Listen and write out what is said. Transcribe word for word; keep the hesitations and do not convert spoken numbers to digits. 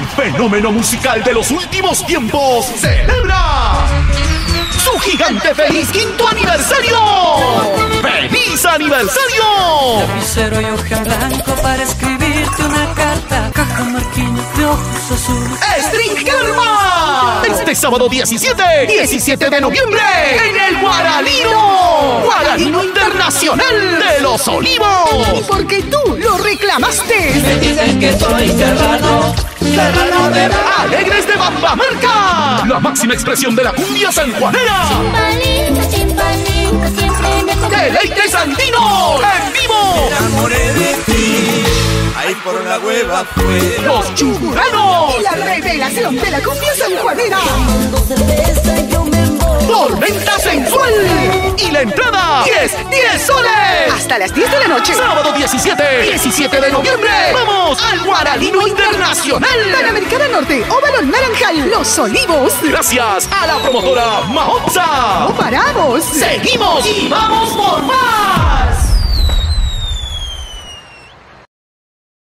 fenómeno musical de los últimos tiempos celebra su gigante feliz quinto aniversario. ¡Feliz aniversario! Lapicero y hoja en blanco para escribirte una carta. Caja marquina de ojos azules. ¡String Karma! Este sábado diecisiete, diecisiete de noviembre en el Guaralino. Guaralino Internacional de Los Olivos. Porque tú lo reclamaste. Me dicen que soy serrano, serrano de Alegres de Bambamarca, la máxima expresión de la cumbia sanjuanera. Chimbalingo, chimbalingo, siempre me acompaña. ¡Deleite Sandino! ¡En vivo! Me enamoré de ti, ahí por la hueva fue. ¡Los Chuguranos! Y la revelación de la cumbia sanjuanera. Tomando cerveza yo me emborracho. ¡Tormenta Sensual! Y la entrada, diez, diez soles. Hasta las diez de la noche. Sábado diecisiete, diecisiete de noviembre. ¡Vamos al Guaralino Internacional! Panamericana Norte, Óvalo Naranjal, Los Olivos. Gracias a la promotora Mahopsa. ¡No paramos! ¡Seguimos y vamos por más!